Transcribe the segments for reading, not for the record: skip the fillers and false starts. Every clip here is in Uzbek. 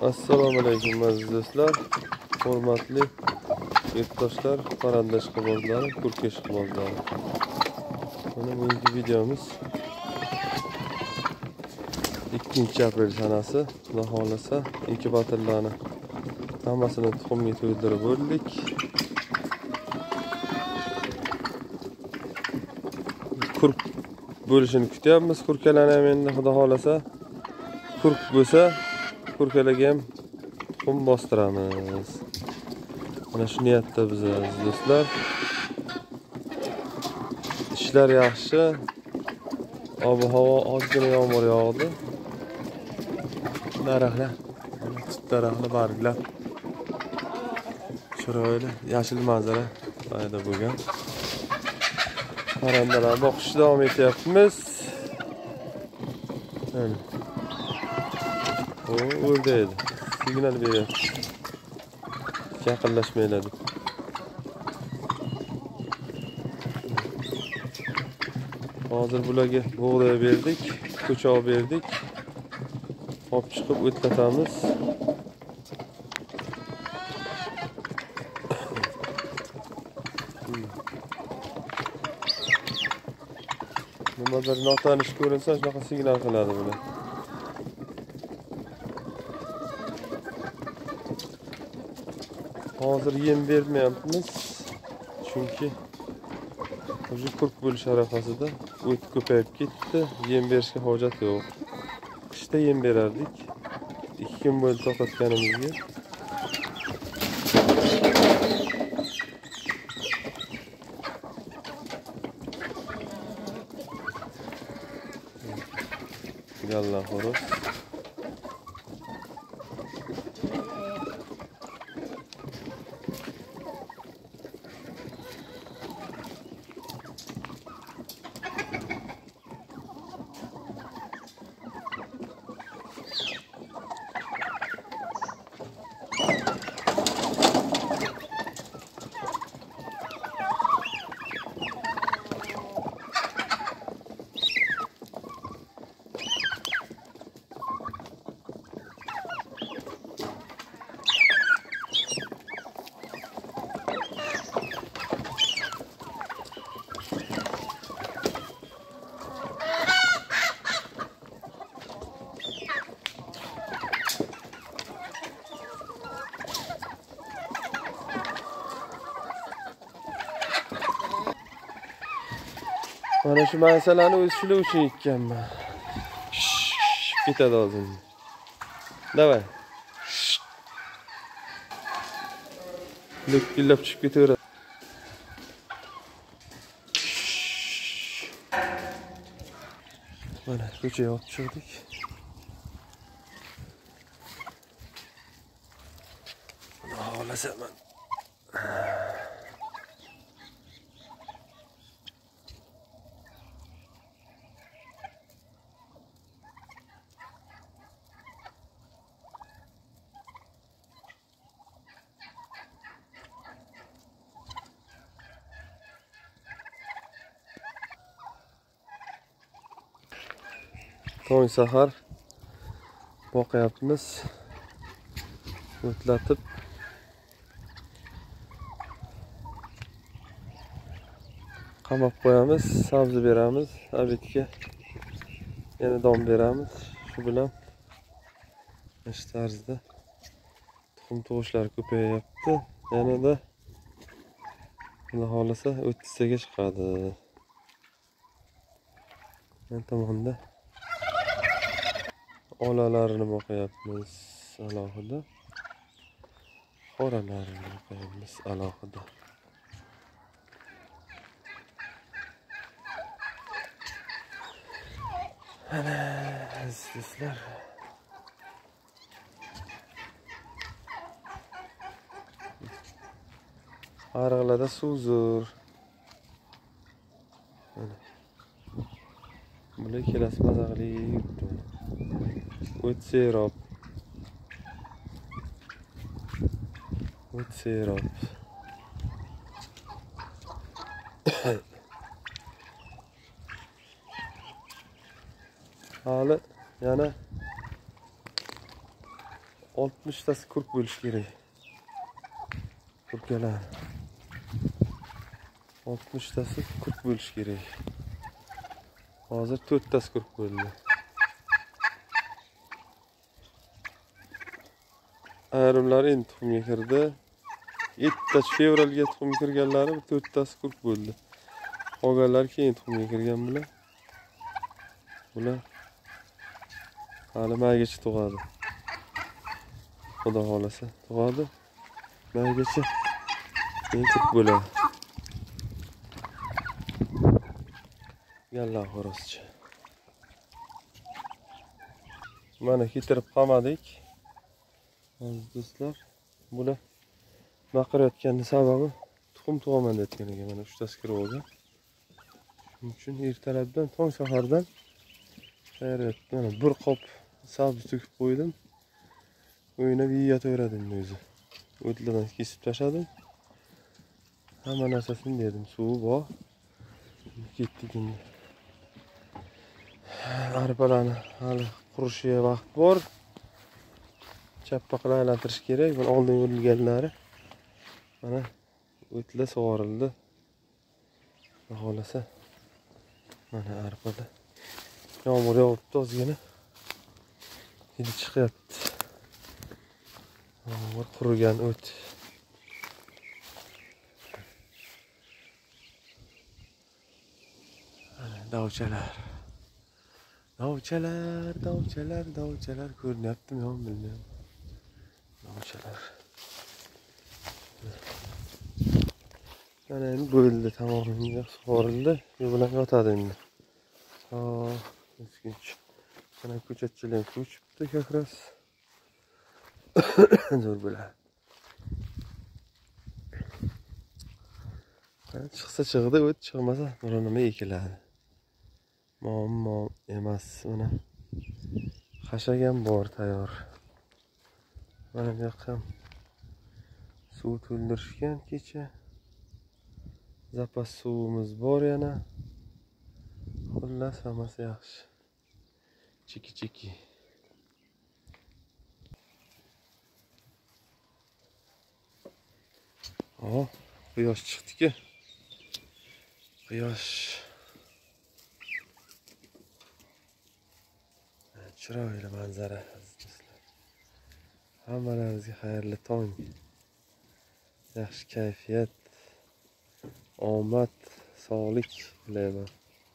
Assalomu alaykum aziz do'stlar, hurmatli yurtdoshlar, parandash qibozlari, kurkesh qibozlari. Mana bugungi videomiz 2-aprel sanasi. Xudo xolasa inkubatorlarni hammasini tuxumga to'ldirib bo'ldik. Kurk bo'lishini kutyapmiz. Kurkalarni ham endi xudo xolasa kurk bo'lsa, kurkalarga ham tuxum bostiramiz. Mana shu niyatda biz aziz do'stlar. İşler yaxshi. Ob-havo ozgina yomg'ir yog'di. Daraxtlar, daraxtlar barglar. Chiroyli yashil manzara paydo bo'lgan. Parandalar boqishda davom etyapmiz. Mana. O o'rdaydi. Signal beryapti. Yaqinlashmaylar deb. Hozir bularga bug'doy berdik, ko'choq berdik. Olib chiqib o'tlatamiz. Nimadir notanish ko'rinsa, shunaqa signal qiladi bular. Hozir yem bermayapmiz. Chunki o'sha kurk bo'lish arafasida o't ko'payib ketdi. Yem berishga hojat yo'q. Qishda yem berardik. 2 kun bo'ldi to'xtatganimizga. Yalla xo'roz. Mana shu masalani o'z shular uchun ekkanman. Ketadi hozir. Davay. Lukillab chiqib ketaveradi. Mana ko'chaga olib chiqdik. Xohlasaman. Tong sahar boqyapmiz. O'tlatib qamab qo'yamiz, sabzi beramiz, abitga yana don beramiz. Shu bilan shu tarzda tuxum tug'ishlar ko'payapti. Yanada xudo xolasa 30 taga chiqadi. Men tomonda olalarini boqyapmiz alohida. Qoralarini boqyapmiz alohida. Ana sizlar. Ariqlarda suv zo'r. Mana. Bular kelasi mazaqli yuribdi. O't serob. O't serob. Hali yana 60'tasi kurk bo'lish kerak. Kurkalar. 60'tasi kurk bo'lish kerak. Hozir 4tasi kurk bo'ldi. Ayrimlari endi tuxumga kirdi. 7 fevralga tuxumga kirganlari 4tasi kurk bo'ldi. Qolganlar keyin tuxumga kirgan bular. Bular hali maygacha tug'adi. Xudo xolasa tug'adi. Maygacha keyin kurk bo'ladi. Yalla xoroschi. Mana keltirib qolmadik. Aziz do'stlar, bular baqirayotganning sababi tuxum tug'aman deyotgan ekan. Mana 3tasi kirib olgan. Shuning uchun ertalabdan tong sahardan tayyorlayapti. Mana bir qop sabzi to'kib qo'ydim. O'ynab yeyaveradim o'zi. O'tlardan kesib tashladim. Hamma narsasini dedim, suvi bor. Ketdik endi. Arpalarni hali qurishiga vaqt bor. Chappa qilib aylantirish kerak. Buni oldin yurilganlari. Mana o'tlar sug'orildi. Xohlasa mana arpada yomg'ir yog'ibdi ozgina. Hidi chiqyapti. Yomg'ir qurigan o't. Dovchalar. Dovchalar ko'rinyaptimi yo'qmi bilmayman. Dovchalar. Mana endi bo'ldi, tamomiyla sug'orildi. Bu bilan yotadi endi. O'zginch. Mana ko'chatchilar ko'chibdi kakras. Zo'r bo'ladi. Chiqsa chiqdi, o't chiqmasa biror nima ekiladi. Muammo emas. Mana xashagam bor tayyor. Mana bu yoqqa suv to'ldirishgan kecha. Zapas suvimiz bor yana. Xullas hammasi yaxshi. Chiki. Quyosh chiqdi-ku. Quyosh. Chiroyli manzara. Hammalaringizga xayrli tong. Yaxshi kayfiyat, omad, sog'lik tilayman.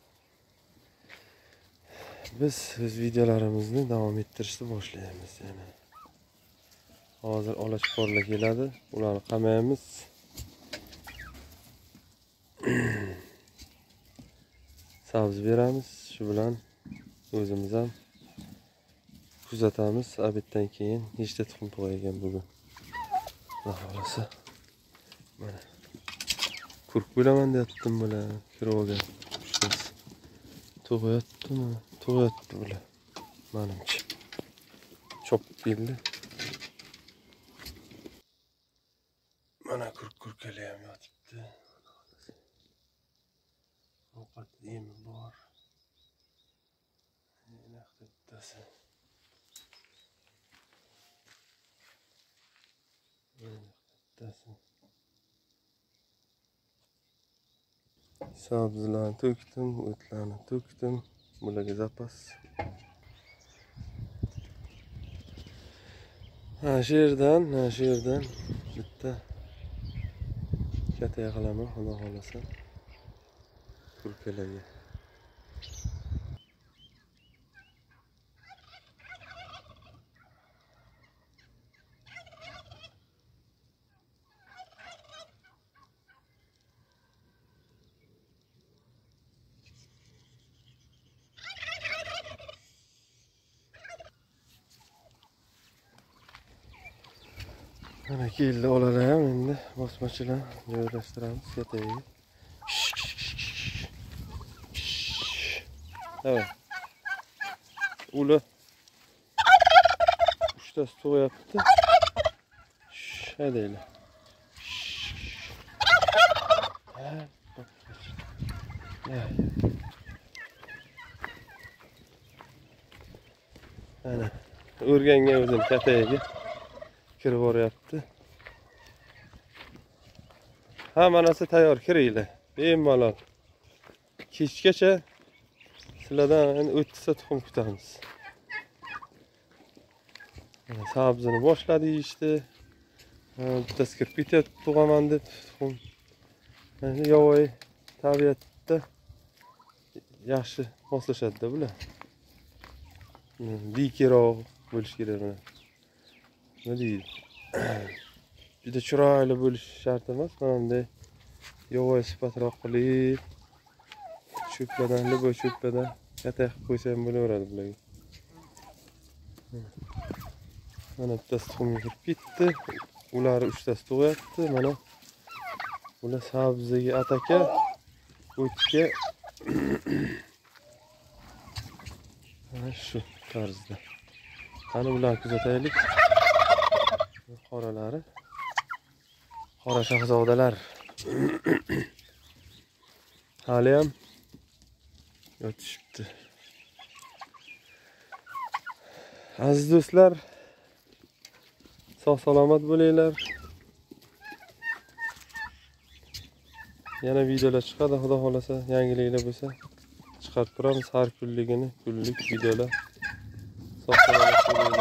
Biz o'z videolarimizni davom ettirishni boshlaymiz yana. Hozir olachqorlar keladi, ularni qamaymiz. Sabzi beramiz, shu bilan o'zimiz ham kuzatamiz. Obeddan keyin nechta tuxum tug'aygan bugun. Xudo xolasa. Mana kurk bo'laman deyaptim bular, kirib olgan. Tug'yaptimi? Tug'yapti bular. Menimcha. Chopib keldi. Mana kurkalar ham yotibdi. Ovqat yemi bor. Bittasi. Bittasi. Sabzilarni to'kdim, o'tlarni to'kdim. Bularga zapas. Shu yerdan bitta katta qilaman, xudo xolasa. Kurkalarga. Mana keldi olalar ham endi bosmachilar joylashtiramiz ketagiga. Evet. Ulu. Uçtası tug'yapti. Haydaylar. Ana o'rganga o'zim katagiga kirib boryapti. Hamma narsa tayyor, kiringlar. Bemalol. Kechgacha sizlardan 30 ta tuxum kutamiz. Sabzini boshladi işte. Bittasi kirib ketyapti tug'aman deb tuxum. Yovvoyi tabiatda yaxshi moslashadi-da bular. Diykiroq bo'lish kerak buni. Nima deydi? Juda chiroyli bo'lish shart emas. Mana bunday yovvoyi sifatroq qilib, cho'plardan, liboy cho'plardan qatay qilib qo'ysa ham bo'laveradi bularga. Mana bittasi tuxumga kirib ketdi. Ular 3 tasi tug'yapti. Mana bular sabziga ataka, o'tga mana shu tarzda. Qani bularni kuzataylik. Qoralari. Qora shahzodalar. Hali ham yotishibdi. Aziz do'stlar, sog' salomat bo'linglar. Yana videolar chiqadi, xudo xolasa, yangiliklar bo'lsa chiqarib turamiz har kunligini, kunlik videolar. Sog' salomat bo'linglar.